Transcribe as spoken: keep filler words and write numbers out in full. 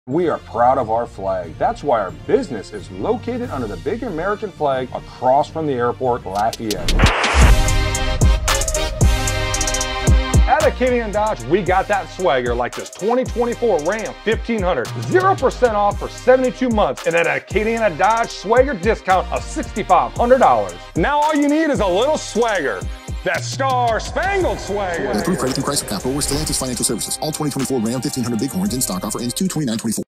We are proud of our flag. That's why our business is located under the big American flag across from the airport, Lafayette. At Acadiana Dodge, we got that swagger like this twenty twenty-four Ram fifteen hundred. zero percent off for seventy-two months and at Acadiana Dodge swagger discount of six thousand five hundred dollars. Now all you need is a little swagger. That Star Spangled swagger. With approved credit through Chrysler Capital or Stellantis Financial Services. All twenty twenty-four Ram fifteen hundred Bighorns in stock. Offer ends two twenty-nine twenty-four.